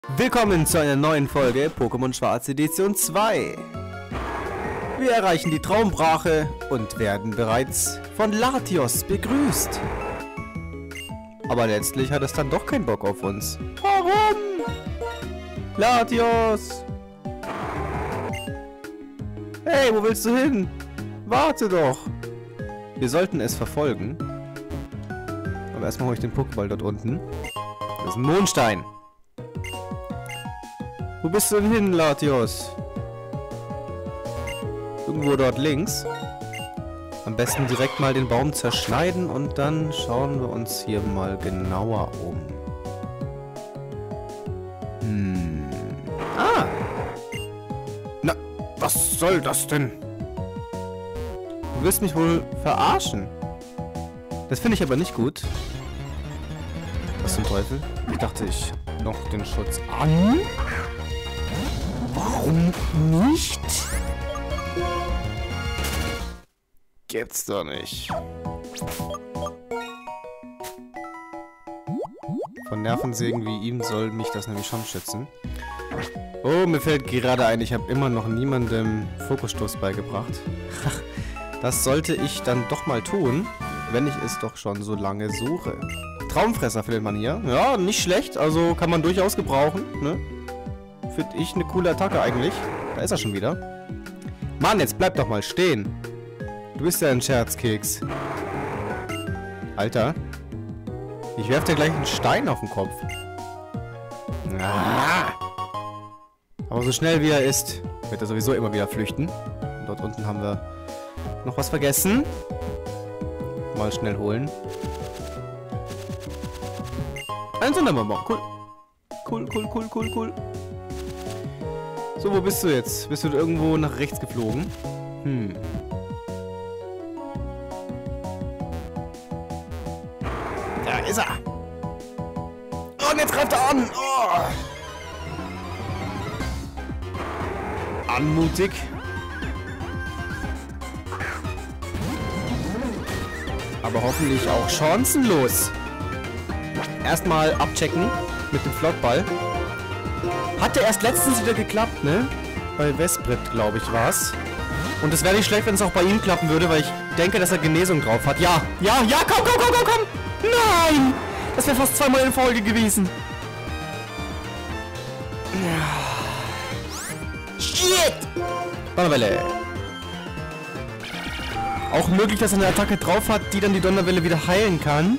Willkommen zu einer neuen Folge Pokémon Schwarz Edition 2. Wir erreichen die Traumbrache und werden bereits von Latios begrüßt. Aber letztlich hat es dann doch keinen Bock auf uns. Warum? Latios! Hey, wo willst du hin? Warte doch! Wir sollten es verfolgen. Aber erstmal hole ich den Pokéball dort unten. Das ist ein Mondstein. Wo bist du denn hin, Latios? Irgendwo dort links. Am besten direkt mal den Baum zerschneiden und dann schauen wir uns hier mal genauer um. Ah! Na, was soll das denn? Du willst mich wohl verarschen? Das finde ich aber nicht gut. Was zum Teufel? Ich dachte, ich noch den Schutz an. Warum nicht? Gibt's doch nicht. Von Nervensägen wie ihm soll mich das nämlich schon schützen. Oh, mir fällt gerade ein, ich habe immer noch niemandem Fokusstoß beigebracht. Das sollte ich dann doch mal tun, wenn ich es doch schon so lange suche. Traumfresser findet man hier. Ja, nicht schlecht, also kann man durchaus gebrauchen, ne? Finde ich eine coole Attacke eigentlich. Da ist er schon wieder. Mann, jetzt bleib doch mal stehen. Du bist ja ein Scherzkeks. Alter. Ich werf dir gleich einen Stein auf den Kopf. Ah. Aber so schnell wie er ist, wird er sowieso immer wieder flüchten. Und dort unten haben wir noch was vergessen. Mal schnell holen. Ein Sonderbonbon. Cool. Cool. So, wo bist du jetzt? Bist du irgendwo nach rechts geflogen? Da ist er. Und jetzt greift er an. Oh. Anmutig. Aber hoffentlich auch chancenlos. Erstmal abchecken mit dem Flottball. Hatte erst letztens wieder geklappt, ne? Bei Vesprit, glaube ich, war's. Und es wäre nicht schlecht, wenn es auch bei ihm klappen würde, weil ich denke, dass er Genesung drauf hat. Ja, komm! Nein! Das wäre fast zweimal in Folge gewesen. Shit! Donnerwelle. Auch möglich, dass er eine Attacke drauf hat, die dann die Donnerwelle wieder heilen kann.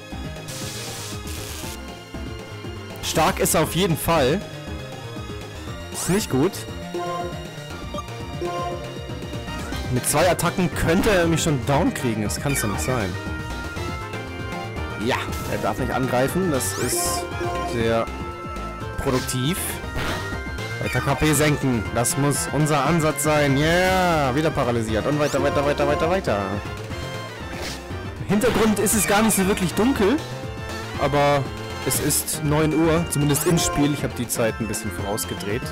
Stark ist er auf jeden Fall. Ist nicht gut. Mit 2 Attacken könnte er mich schon down kriegen. Das kann es ja nicht sein. Ja, er darf nicht angreifen. Das ist sehr produktiv. Weiter KP senken. Das muss unser Ansatz sein. Yeah, wieder paralysiert. Und weiter. Im Hintergrund ist es gar nicht so wirklich dunkel. Aber es ist 9 Uhr, zumindest im Spiel. Ich habe die Zeit ein bisschen vorausgedreht.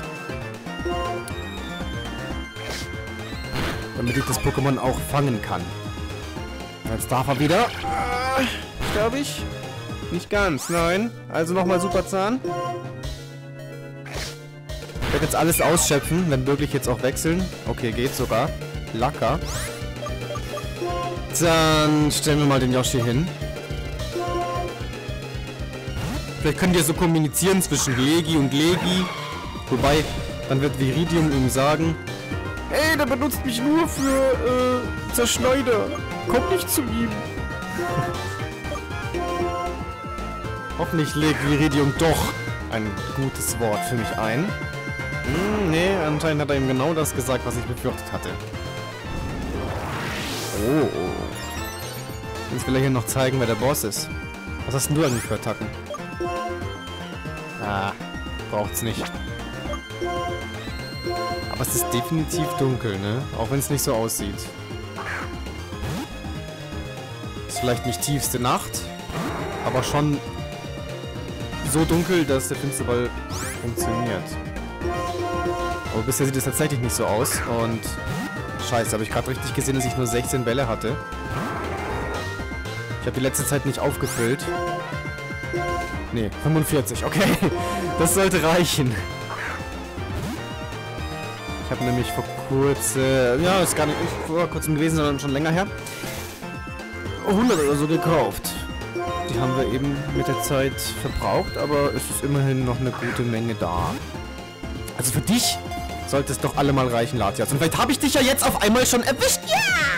Damit ich das Pokémon auch fangen kann. Jetzt darf er wieder. Glaube ich. Nicht ganz, nein. Also nochmal Superzahn. Ich werde jetzt alles ausschöpfen, wenn möglich jetzt auch wechseln. Okay, geht sogar. Lacker. Dann stellen wir mal den Yoshi hin. Vielleicht könnt ihr so kommunizieren zwischen Legi und Legi. Wobei, dann wird Viridium ihm sagen: Ey, der benutzt mich nur für Zerschneider. Komm nicht zu ihm. Hoffentlich legt Viridium doch ein gutes Wort für mich ein. Nee, anscheinend hat er ihm genau das gesagt, was ich befürchtet hatte. Oh. Jetzt will er hier noch zeigen, wer der Boss ist. Was hast denn du eigentlich für Attacken? Ah, braucht's nicht. Aber es ist definitiv dunkel, ne? Auch wenn es nicht so aussieht. Ist vielleicht nicht tiefste Nacht, aber schon so dunkel, dass der Finsterball funktioniert. Aber bisher sieht es tatsächlich nicht so aus. Und scheiße, habe ich gerade richtig gesehen, dass ich nur 16 Bälle hatte. Ich habe die letzte Zeit nicht aufgefüllt. Nee, 45, okay. Das sollte reichen. Ich habe nämlich vor kurzem, ja, ist gar nicht vor kurzem gewesen, sondern schon länger her, 100 oder so gekauft. Die haben wir eben mit der Zeit verbraucht, aber es ist immerhin noch eine gute Menge da. Also für dich sollte es doch alle mal reichen, Latias. Und vielleicht habe ich dich ja jetzt auf einmal schon erwischt. Ja!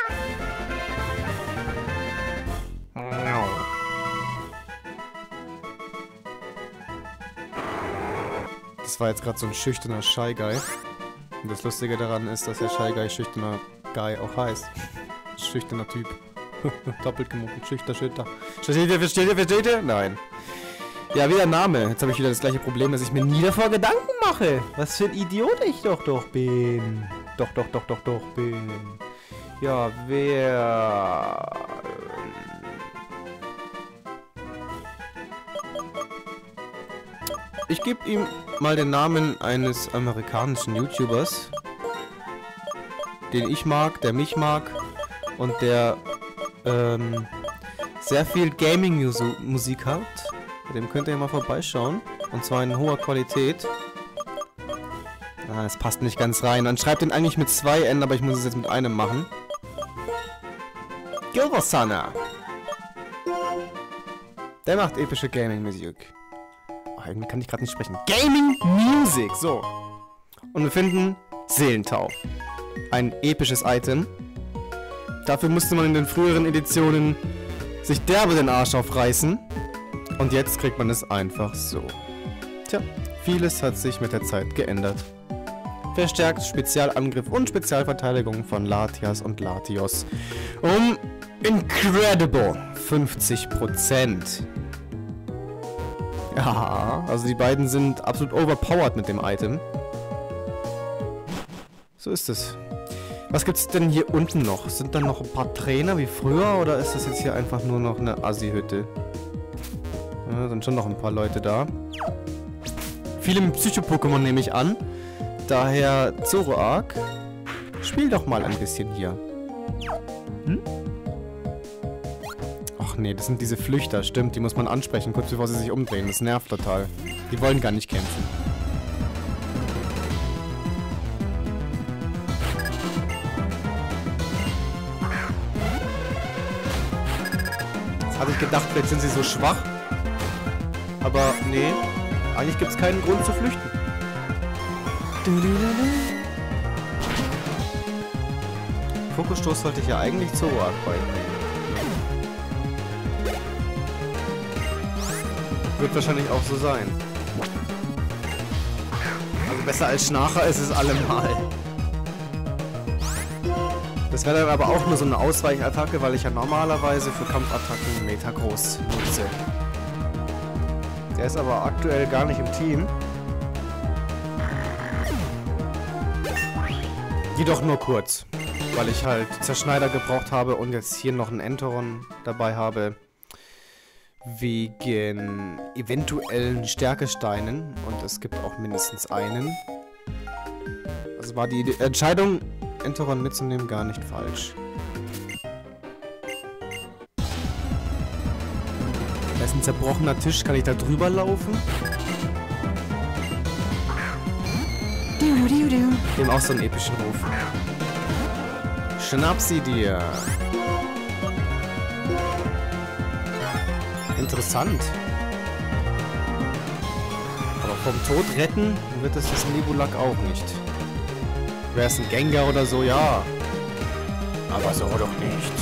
Das war jetzt gerade so ein schüchterner Shy Guy. Und das Lustige daran ist, dass der Shy Guy schüchterner Guy auch heißt. Schüchterner Typ. Doppelt gemunkelt, schüchter. Versteht ihr? Nein. Ja, wieder Name. Jetzt habe ich wieder das gleiche Problem, dass ich mir nie davor Gedanken mache. Was für ein Idiot ich doch bin. Doch bin. Ja, wer... Ich gebe ihm mal den Namen eines amerikanischen YouTubers, den ich mag, der mich mag und der sehr viel Gaming-Musik hat. Bei dem könnt ihr ja mal vorbeischauen. Und zwar in hoher Qualität. Ah, es passt nicht ganz rein. Man schreibt den eigentlich mit 2 N, aber ich muss es jetzt mit einem machen. Gilversana. Der macht epische Gaming-Musik. Oh, irgendwie kann ich gerade nicht sprechen. Gaming-Music, so. Und wir finden Seelentau. Ein episches Item. Dafür musste man in den früheren Editionen sich derbe den Arsch aufreißen. Und jetzt kriegt man es einfach so. Tja, vieles hat sich mit der Zeit geändert. Verstärkt Spezialangriff und Spezialverteidigung von Latias und Latios um incredible 50%. Ja, also die beiden sind absolut overpowered mit dem Item. So ist es. Was gibt's denn hier unten noch? Sind da noch ein paar Trainer wie früher oder ist das jetzt hier einfach nur noch eine Assi-Hütte? Ja, sind schon noch ein paar Leute da. Viele Psycho-Pokémon nehme ich an. Daher Zoroark. Spiel doch mal ein bisschen hier. Hm? Ach nee, das sind diese Flüchter, stimmt. Die muss man ansprechen, kurz bevor sie sich umdrehen. Das nervt total. Die wollen gar nicht kämpfen. Hatte ich gedacht, vielleicht sind sie so schwach. Aber nee, eigentlich gibt es keinen Grund zu flüchten. Fokusstoß sollte ich ja eigentlich Zoroark beibringen. Wird wahrscheinlich auch so sein. Also besser als Schnarcher ist es allemal. Das wäre dann aber auch nur so eine Ausweichattacke, weil ich ja normalerweise für Kampfattacken Metagross nutze. Der ist aber aktuell gar nicht im Team. Jedoch nur kurz, weil ich halt Zerschneider gebraucht habe und jetzt hier noch einen Enteron dabei habe. Wegen eventuellen Stärkesteinen und es gibt auch mindestens einen. Also war die Entscheidung, Enteron mitzunehmen, gar nicht falsch. Da ist ein zerbrochener Tisch, kann ich da drüber laufen? Dem auch so einen epischen Ruf. Schnapp sie dir. Interessant. Aber vom Tod retten wird es das Nebulak auch nicht. Wäre es ein Gengar oder so, ja. Aber so doch nicht.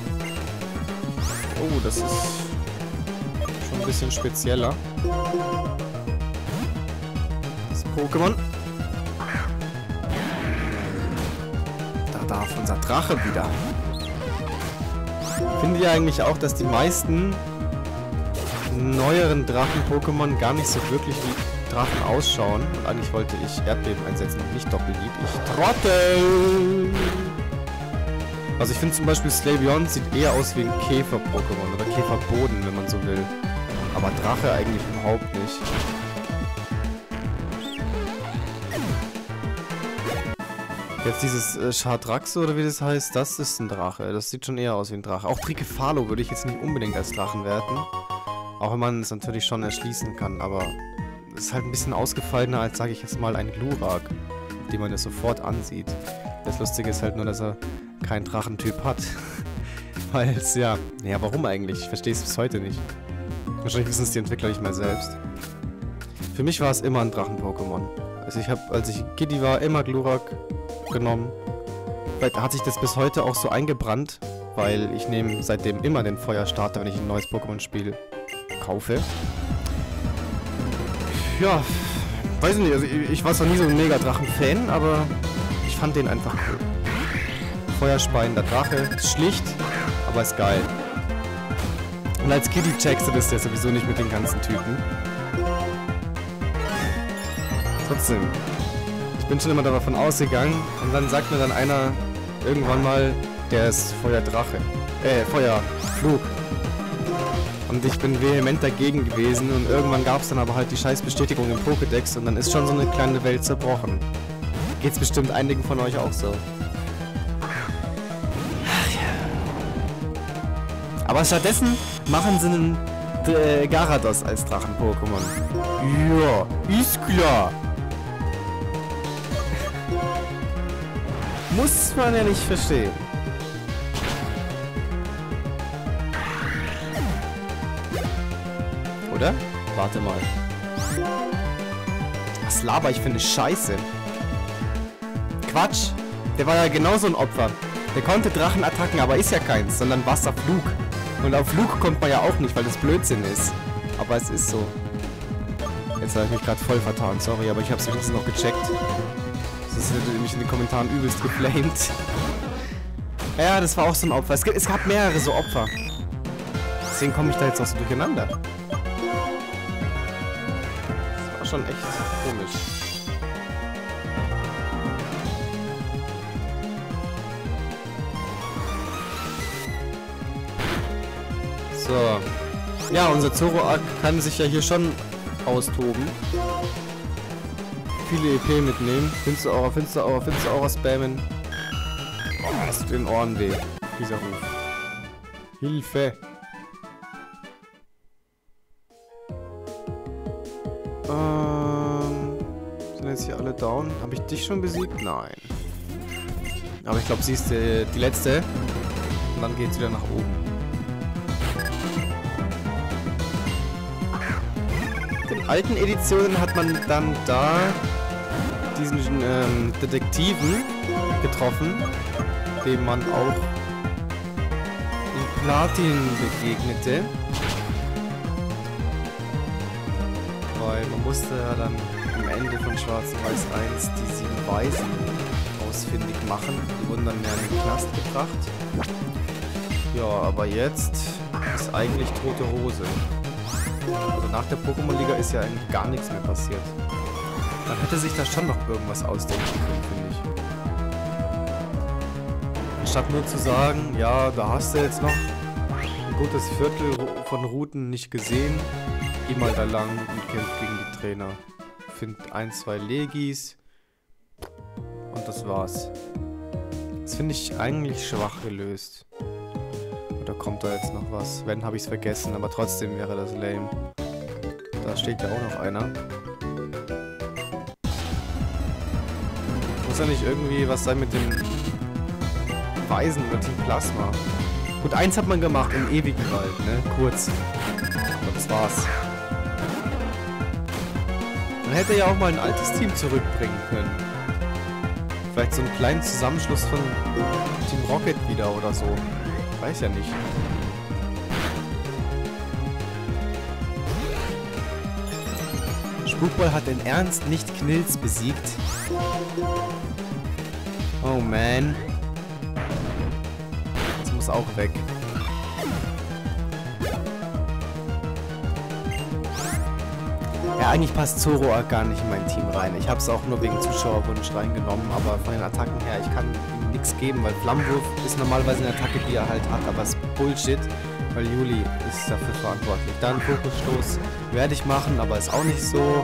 Oh, das ist schon ein bisschen spezieller. Das Pokémon. Da darf unser Drache wieder. Finde ich eigentlich auch, dass die meisten neueren Drachen-Pokémon gar nicht so wirklich wie Drachen ausschauen. Und eigentlich wollte ich Erdbeben einsetzen und nicht Doppelhieb. Ich Trottel! Also ich finde zum Beispiel Slavion sieht eher aus wie ein Käfer-Pokémon oder Käferboden, wenn man so will. Aber Drache eigentlich überhaupt nicht. Jetzt dieses Chardraxo oder wie das heißt, das ist ein Drache. Das sieht schon eher aus wie ein Drache. Auch Trikefalo würde ich jetzt nicht unbedingt als Drachen werten. Auch wenn man es natürlich schon erschließen kann, aber es ist halt ein bisschen ausgefallener als, sage ich jetzt mal, ein Glurak, den man das sofort ansieht. Das Lustige ist halt nur, dass er keinen Drachentyp hat. Weil es ja... Naja, warum eigentlich? Ich verstehe es bis heute nicht. Wahrscheinlich wissen es die Entwickler nicht mehr selbst. Für mich war es immer ein Drachen-Pokémon. Also ich habe, als ich Giddy war, immer Glurak genommen. Vielleicht hat sich das bis heute auch so eingebrannt, weil ich nehme seitdem immer den Feuerstarter, wenn ich ein neues Pokémon-Spiel kaufe. Ja, weiß ich nicht, also ich war zwar nie so ein Mega-Drachen-Fan, aber ich fand den einfach cool. Feuerspeiender Drache, ist schlicht, aber ist geil. Und als Kiddie checkst du das ja sowieso nicht mit den ganzen Typen. Trotzdem, ich bin schon immer davon ausgegangen und dann sagt mir dann einer irgendwann mal, der ist Feuerdrache. Feuerflug. Und ich bin vehement dagegen gewesen und irgendwann gab es dann aber halt die scheiß Bestätigung im Pokédex und dann ist schon so eine kleine Welt zerbrochen. Geht's bestimmt einigen von euch auch so. Ach ja. Aber stattdessen machen sie einen Gyarados als Drachen-Pokémon. Ja, ist klar. Muss man ja nicht verstehen. Oder? Warte mal. Was laber ich für eine Scheiße? Quatsch! Der war ja genauso ein Opfer. Der konnte Drachenattacken, aber ist ja keins, sondern Wasserflug. Und auf Flug kommt man ja auch nicht, weil das Blödsinn ist. Aber es ist so. Jetzt habe ich mich gerade voll vertan, sorry, aber ich habe es wenigstens noch gecheckt. Sonst hätte mich in den Kommentaren übelst geflamed. Ja, das war auch so ein Opfer. Es gab mehrere so Opfer. Deswegen komme ich da jetzt auch so durcheinander. Das war schon echt komisch. So. Ja, unser Zoroark kann sich ja hier schon austoben. Viele EP mitnehmen. Finsteraura spammen. Oh, das tut den Ohren weh. Dieser Ruf. Hilfe. Sind jetzt hier alle down? Habe ich dich schon besiegt? Nein. Aber ich glaube, sie ist die letzte. Und dann geht es wieder nach oben. In den alten Editionen hat man dann da diesen Detektiven getroffen, dem man auch in Platin begegnete. Weil man musste ja dann am Ende von Schwarz und Weiß 1 die 7 Weisen ausfindig machen. Die wurden dann ja in den Knast gebracht. Ja, aber jetzt ist eigentlich tote Hose. Also nach der Pokémon-Liga ist ja eigentlich gar nichts mehr passiert. Man hätte sich da schon noch irgendwas ausdenken können, finde ich. Anstatt nur zu sagen, ja, da hast du jetzt noch ein gutes Viertel von Routen nicht gesehen. Geh mal da lang und kämpf gegen die Trainer. Find 1, 2 Legis. Und das war's. Das finde ich eigentlich schwach gelöst. Oder kommt da jetzt noch was? Wenn, habe ich es vergessen, aber trotzdem wäre das lame. Da steht ja auch noch einer. Muss ja nicht irgendwie was sein mit dem Weisen oder Team Plasma. Gut, eins hat man gemacht im ewigen Wald, ne? Kurz. Aber das war's. Man hätte ja auch mal ein altes Team zurückbringen können. Vielleicht so einen kleinen Zusammenschluss von Team Rocket wieder oder so. Weiß ja nicht. Spukball hat in Ernst nicht Knills besiegt. Oh man. Das muss auch weg. Ja, eigentlich passt Zoroark gar nicht in mein Team rein. Ich habe es auch nur wegen Zuschauerwunsch reingenommen, aber von den Attacken her, ich kann ihm nichts geben, weil Flammenwurf ist normalerweise eine Attacke, die er halt hat, aber es ist Bullshit, weil Juli ist dafür verantwortlich. Dann Fokusstoß werde ich machen, aber ist auch nicht so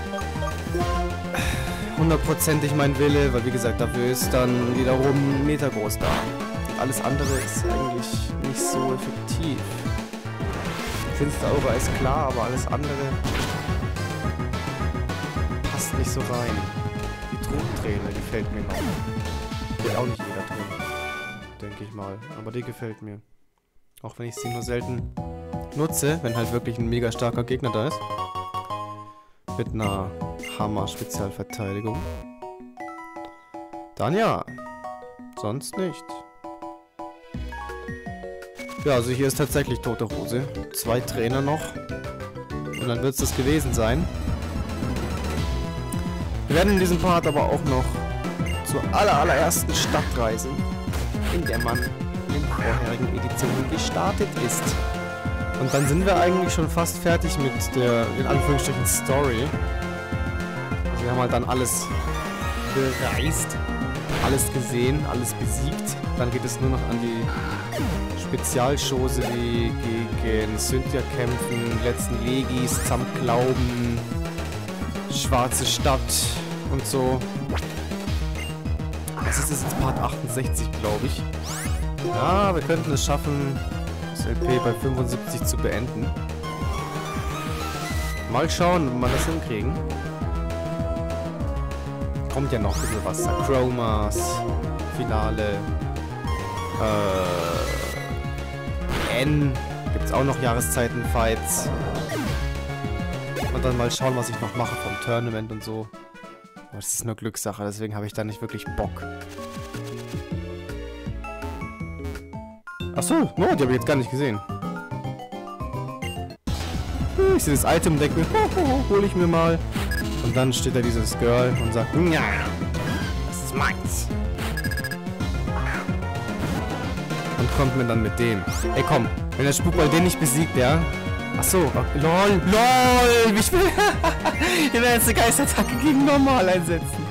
hundertprozentig mein Wille, weil wie gesagt, dafür ist dann wiederum Metagross da. Alles andere ist eigentlich nicht so effektiv. Finsteraura ist klar, aber alles andere passt nicht so rein. Die Trugträne gefällt mir noch. Geht auch nicht jeder drin, denke ich mal. Aber die gefällt mir. Auch wenn ich sie nur selten nutze, wenn halt wirklich ein mega starker Gegner da ist. Mit einer Hammer-Spezialverteidigung. Dann ja. Sonst nicht. Ja, also hier ist tatsächlich tote Hose. 2 Trainer noch. Und dann wird es das gewesen sein. Wir werden in diesem Part aber auch noch zur allerersten Stadt reisen, in der man in den vorherigen Editionen gestartet ist. Und dann sind wir eigentlich schon fast fertig mit der, in Anführungsstrichen, Story. Also wir haben halt dann alles bereist, alles gesehen, alles besiegt. Dann geht es nur noch an die Spezialschose wie gegen Cynthia kämpfen, letzten Legis, zusammenklauben, schwarze Stadt und so. Das ist jetzt Part 68, glaube ich. Ja, wir könnten es schaffen, das LP bei 75 zu beenden. Mal schauen, ob wir das hinkriegen. Kommt ja noch ein bisschen was. Chromas, Finale, N, gibt es auch noch Jahreszeiten-Fights. Und dann mal schauen, was ich noch mache vom Tournament und so. Aber das ist nur Glückssache, deswegen habe ich da nicht wirklich Bock. Achso, no, die habe ich jetzt gar nicht gesehen. Ich sehe das Item, denke mir, hole ich mir mal. Und dann steht da dieses Girl und sagt, ja, das ist meins. Und kommt mir dann mit dem. Ey, komm, wenn der Spukball den nicht besiegt, ja. Achso, lol, ich will den erste Geistattacke gegen normal einsetzen.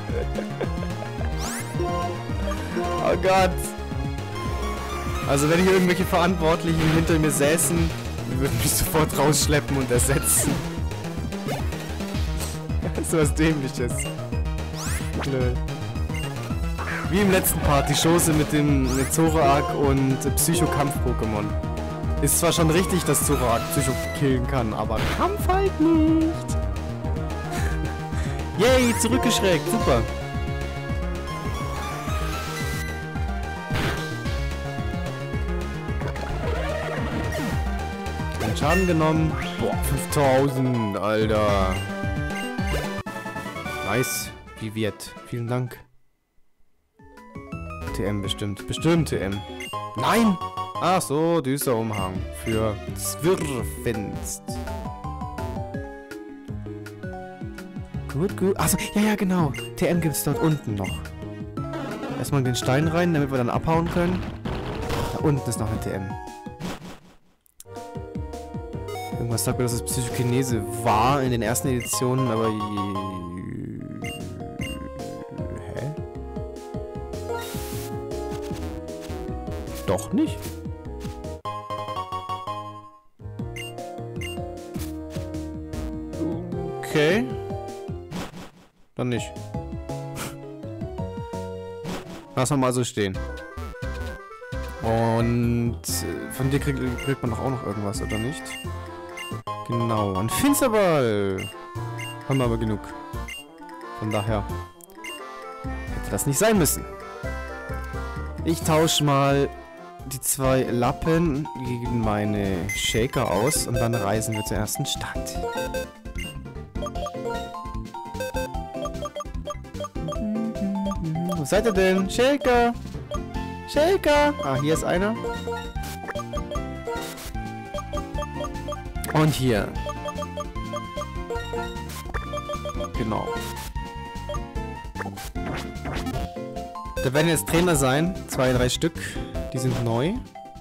Oh Gott. Also wenn hier irgendwelche Verantwortlichen hinter mir säßen, die würden mich sofort rausschleppen und ersetzen. So was Dämliches. Blöd. Wie im letzten Part, die Chose mit dem Zoroark und Psycho-Kampf-Pokémon. Ist zwar schon richtig, dass Zoroark Psycho killen kann, aber Kampf halt nicht. Yay, zurückgeschreckt, super. Den Schaden genommen. Boah, 5000, Alter. Nice, Viviet. Vielen Dank. TM bestimmt. Bestimmt TM. Nein! Ach so, düster Umhang. Für Zwirrfinst. Gut. Achso, ja, genau. TM gibt es dort unten noch. Erstmal den Stein rein, damit wir dann abhauen können. Da unten ist noch eine TM. Irgendwas sagt mir, dass es Psychokinese war in den ersten Editionen, aber... Hä? Doch nicht? Okay. Dann nicht. Lass mal so stehen. Und von dir kriegt man doch auch noch irgendwas, oder nicht? Genau, ein Finsterball. Haben wir aber genug. Von daher hätte das nicht sein müssen. Ich tausche mal die 2 Lappen gegen meine Shaker aus und dann reisen wir zur ersten Stadt. Wo seid ihr denn? Shaker! Shaker! Ah, hier ist einer. Und hier. Genau. Da werden jetzt Trainer sein. 2, 3 Stück. Die sind neu.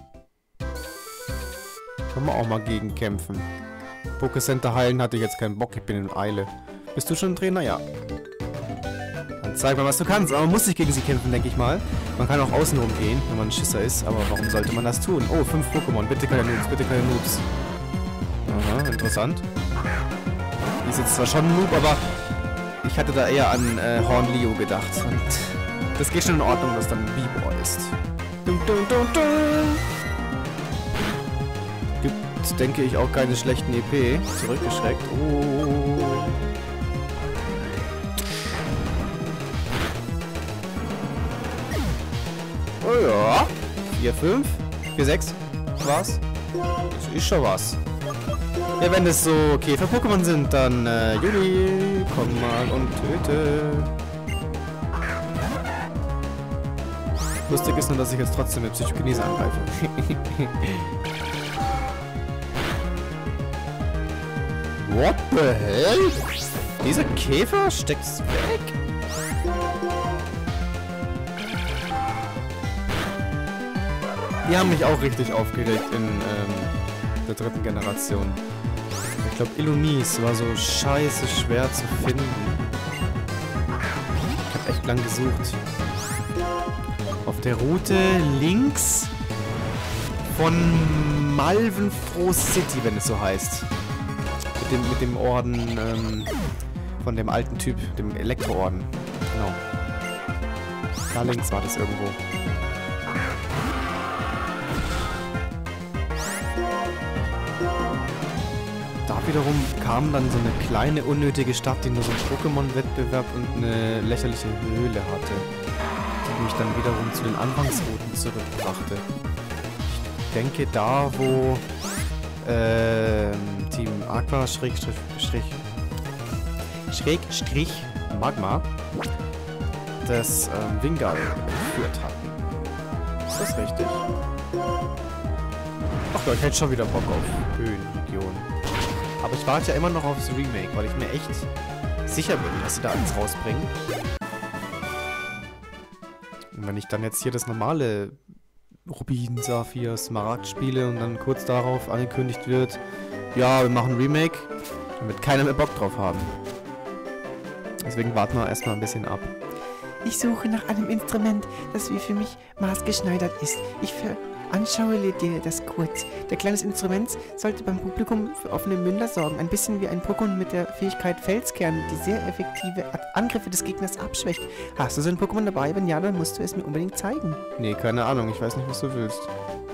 Können wir auch mal gegen kämpfen. Pokécenter heilen hatte ich jetzt keinen Bock. Ich bin in Eile. Bist du schon ein Trainer? Ja. Dann zeig mal, was du kannst. Aber man muss nicht gegen sie kämpfen, denke ich mal. Man kann auch außen rumgehen, wenn man ein Schisser ist. Aber warum sollte man das tun? Oh, 5 Pokémon. Bitte keine Noobs, bitte keine Noobs. Aha, interessant. Die ist jetzt zwar schon ein Noob, aber ich hatte da eher an Hornlio gedacht. Und das geht schon in Ordnung, dass dann B-Boy ist. gibt, denke ich, auch keine schlechten EP. Zurückgeschreckt. Oh. Oh ja. 4, 5, 4, 6. Was? Das ist schon was. Ja, wenn es so Käfer-Pokémon sind, dann, Juli, komm mal und töte. Lustig ist nur, dass ich jetzt trotzdem mit Psychokinese angreife. What the hell? Dieser Käfer steckt's weg? Die haben mich auch richtig aufgeregt in der 3. Generation. Ich glaube, Illumise war so scheiße schwer zu finden. Ich habe echt lang gesucht. Auf der Route links von Malvenfroh City, wenn es so heißt. Mit dem Orden von dem alten Typ, dem Elektroorden. Genau. Da links war das irgendwo. Da wiederum kam dann so eine kleine unnötige Stadt, die nur so einen Pokémon-Wettbewerb und eine lächerliche Höhle hatte, die mich dann wiederum zu den Anfangsrouten zurückbrachte. Ich denke da, wo Team Aqua Magma das Wingal geführt hatten. Ist das richtig? Ach Gott, ich hätte schon wieder Bock auf Höhenregion. Aber ich warte ja immer noch aufs Remake, weil ich mir echt sicher bin, dass sie da eins rausbringen. Und wenn ich dann jetzt hier das normale Rubin, Saphir, Smaragd spiele und dann kurz darauf angekündigt wird, ja, wir machen Remake, dann wird keiner mehr Bock drauf haben. Deswegen warten wir erstmal ein bisschen ab. Ich suche nach einem Instrument, das wie für mich maßgeschneidert ist. Ich veranschauliche dir das kurz. Der kleines Instrument sollte beim Publikum für offene Münder sorgen. Ein bisschen wie ein Pokémon mit der Fähigkeit Felskern, die sehr effektive Angriffe des Gegners abschwächt. Hast du so ein Pokémon dabei? Wenn ja, dann musst du es mir unbedingt zeigen. Nee, keine Ahnung. Ich weiß nicht, was du willst.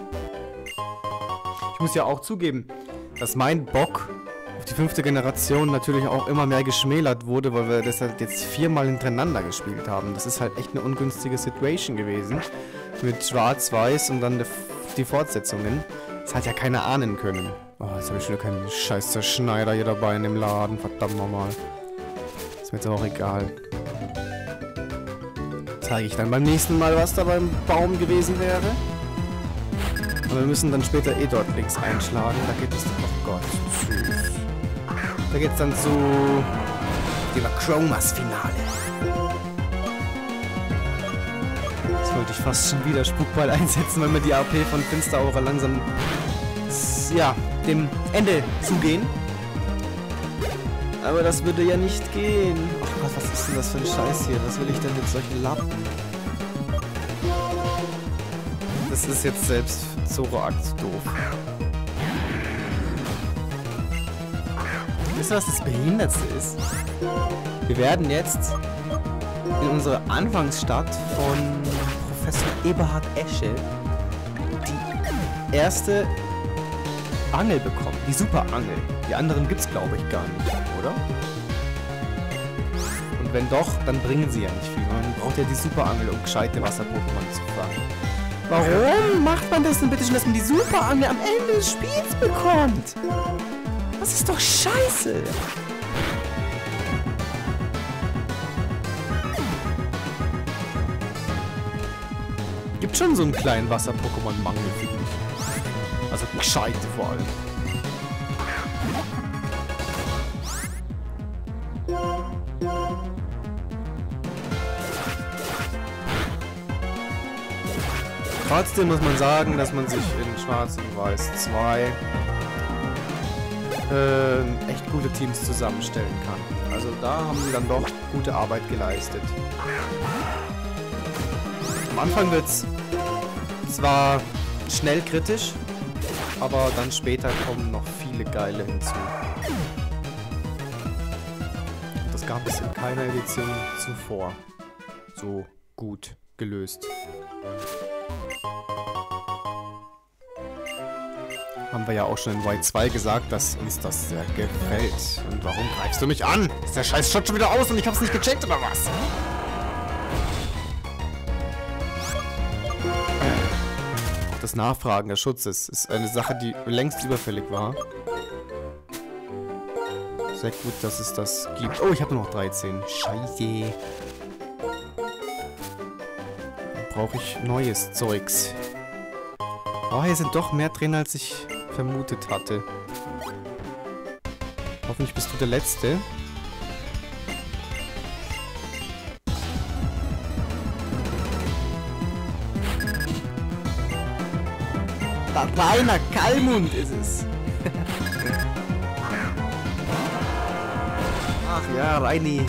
Ich muss ja auch zugeben, dass mein Bock auf die 5. Generation natürlich auch immer mehr geschmälert wurde, weil wir das halt jetzt 4-mal hintereinander gespielt haben. Das ist halt echt eine ungünstige Situation gewesen. Mit Schwarz-Weiß und dann die Fortsetzungen. Das hat ja keiner ahnen können. Oh, jetzt habe ich schon wieder keinen scheiß Zerschneider hier dabei in dem Laden. Verdammt nochmal. Ist mir jetzt auch egal. Zeige ich dann beim nächsten Mal, was da beim Baum gewesen wäre. Aber wir müssen dann später eh dort links einschlagen. Da geht es dann, oh Gott, tschüss. Da geht's dann zu dem Chromas-Finale. Jetzt wollte ich fast schon wieder Spukball einsetzen, weil mir die AP von Finsteraura langsam, ja, dem Ende zugehen. Aber das würde ja nicht gehen. Ach Gott, was ist denn das für ein Scheiß hier? Was will ich denn mit solchen Lappen? Das ist jetzt selbst Zoroark doof. Wisst ihr, was das Behindertste ist? Wir werden jetzt in unserer Anfangsstadt von Professor Eberhard Esche die erste Angel bekommen. Die Superangel. Die anderen gibt's, glaube ich, gar nicht, oder? Und wenn doch, dann bringen sie ja nicht viel. Man braucht ja die Superangel, um gescheite Wasser-Pokémon zu fangen. Warum macht man das denn bitte schon, dass man die Superangel am Ende des Spiels bekommt? Das ist doch scheiße! Gibt schon so einen kleinen Wasser-Pokémon-Mangel, finde ich. Also gescheite vor allem. Trotzdem muss man sagen, dass man sich in Schwarz und Weiß 2 echt gute Teams zusammenstellen kann. Also da haben sie dann doch gute Arbeit geleistet. Am Anfang wird es zwar schnell kritisch, aber dann später kommen noch viele geile hinzu. Und das gab es in keiner Edition zuvor so gut gelöst. Haben wir ja auch schon in Y2 gesagt, dass uns das sehr gefällt. Und warum greifst du mich an? Ist der scheiß Shot schon wieder aus und ich hab's nicht gecheckt, oder was? Das Nachfragen des Schutzes ist eine Sache, die längst überfällig war. Sehr gut, dass es das gibt. Oh, ich habe nur noch 13. Scheiße. Dann brauche ich neues Zeugs. Oh, hier sind doch mehr drin, als ich vermutet hatte. Hoffentlich bist du der Letzte. Der Rainer Kallmund ist es. Ach ja, Reini.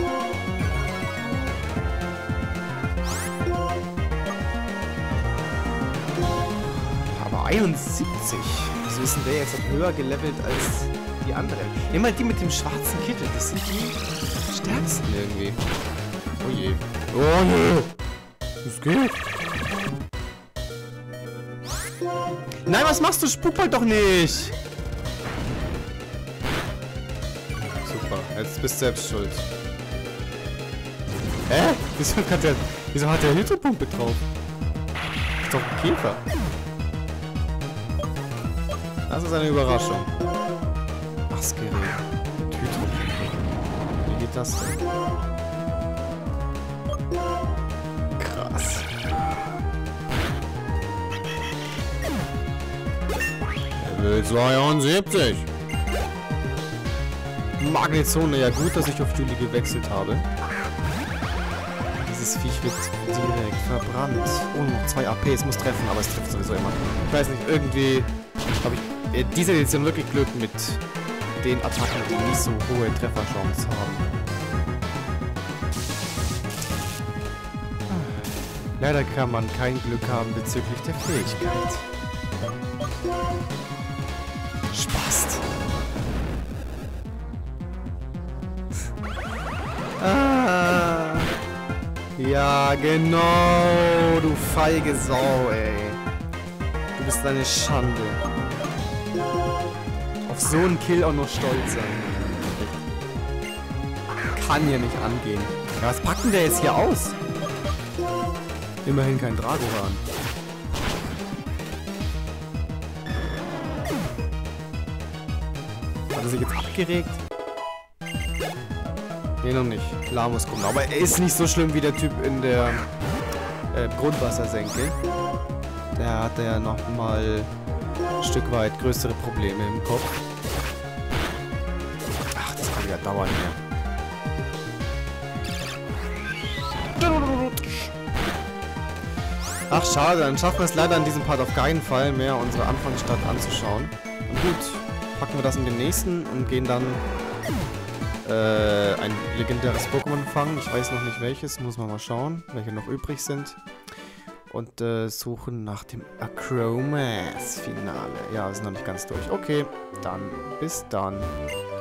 Aber 71. Wieso ist denn der jetzt höher gelevelt als die anderen? Immer die mit dem schwarzen Kittel. Das sind die stärksten irgendwie. Oh je. Oh je. Was geht? Nein, was machst du? Spuck halt doch nicht! Super, jetzt bist du selbst schuld. Hä? Wieso hat der Hydropumpe drauf? Ist doch ein Käfer. Das ist eine Überraschung. Was Gerät? Mit Hydropumpe. Wie geht das denn? Krass. Level 72. Magnetzone, ja gut, dass ich auf Juli gewechselt habe. Dieses Viech wird direkt verbrannt. Oh, 2 AP, es muss treffen, aber es trifft sowieso immer. Ich weiß nicht, irgendwie habe ich diese Edition wirklich Glück mit den Attacken, die nicht so hohe Trefferchance haben. Leider kann man kein Glück haben bezüglich der Fähigkeit. Spaß. Ah. Ja, genau, du feige Sau, ey. Du bist eine Schande. Auf so einen Kill auch noch stolz sein. Kann hier nicht angehen. Ja, was packen wir jetzt hier aus? Immerhin kein Dragoran. Hat er sich jetzt abgeregt? Nee, noch nicht. La muss kommen. Aber er ist nicht so schlimm wie der Typ in der Grundwassersenke. Der hatte ja noch mal ein Stück weit größere Probleme im Kopf. Ach, das kann ja dauern mehr. Ach, schade. Dann schaffen wir es leider in diesem Part auf keinen Fall mehr, unsere Anfangsstadt anzuschauen. Und gut, packen wir das in den nächsten und gehen dann ein legendäres Pokémon fangen. Ich weiß noch nicht welches, muss man mal schauen, welche noch übrig sind. Und suchen nach dem Acromas-Finale. Ja, wir sind noch nicht ganz durch. Okay, dann bis dann.